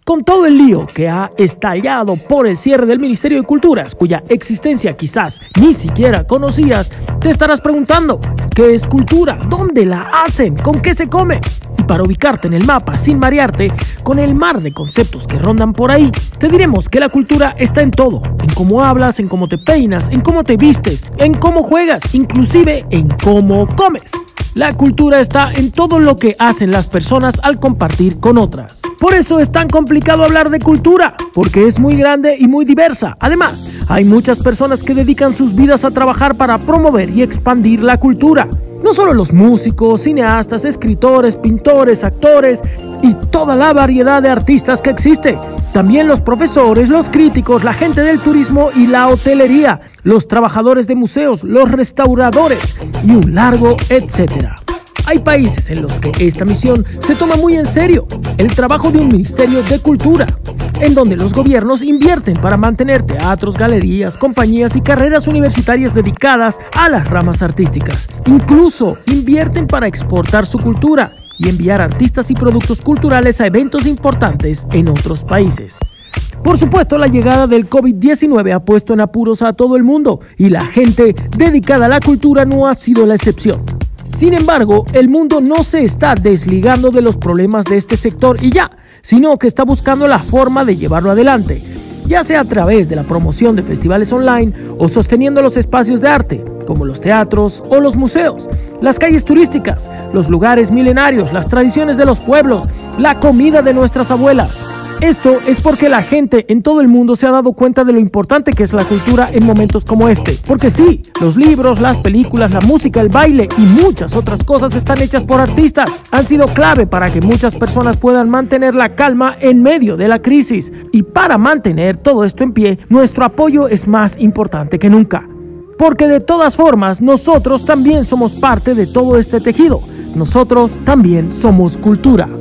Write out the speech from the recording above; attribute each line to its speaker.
Speaker 1: Con todo el lío que ha estallado por el cierre del Ministerio de Culturas, cuya existencia quizás ni siquiera conocías, te estarás preguntando, ¿qué es cultura? ¿Dónde la hacen? ¿Con qué se come? Y para ubicarte en el mapa sin marearte con el mar de conceptos que rondan por ahí, te diremos que la cultura está en todo, en cómo hablas, en cómo te peinas, en cómo te vistes, en cómo juegas, inclusive en cómo comes. La cultura está en todo lo que hacen las personas al compartir con otras. Por eso es tan complicado hablar de cultura, porque es muy grande y muy diversa. Además, hay muchas personas que dedican sus vidas a trabajar para promover y expandir la cultura. No solo los músicos, cineastas, escritores, pintores, actores y toda la variedad de artistas que existe. También los profesores, los críticos, la gente del turismo y la hotelería, los trabajadores de museos, los restauradores y un largo etcétera. Hay países en los que esta misión se toma muy en serio, el trabajo de un ministerio de cultura, en donde los gobiernos invierten para mantener teatros, galerías, compañías y carreras universitarias dedicadas a las ramas artísticas. Incluso invierten para exportar su cultura y enviar artistas y productos culturales a eventos importantes en otros países. Por supuesto, la llegada del COVID-19 ha puesto en apuros a todo el mundo y la gente dedicada a la cultura no ha sido la excepción. Sin embargo, el mundo no se está desligando de los problemas de este sector y ya, sino que está buscando la forma de llevarlo adelante, ya sea a través de la promoción de festivales online o sosteniendo los espacios de arte, como los teatros o los museos, las calles turísticas, los lugares milenarios, las tradiciones de los pueblos, la comida de nuestras abuelas. Esto es porque la gente en todo el mundo se ha dado cuenta de lo importante que es la cultura en momentos como este. Porque sí, los libros, las películas, la música, el baile y muchas otras cosas están hechas por artistas. Han sido clave para que muchas personas puedan mantener la calma en medio de la crisis. Y para mantener todo esto en pie, nuestro apoyo es más importante que nunca. Porque de todas formas, nosotros también somos parte de todo este tejido. Nosotros también somos cultura.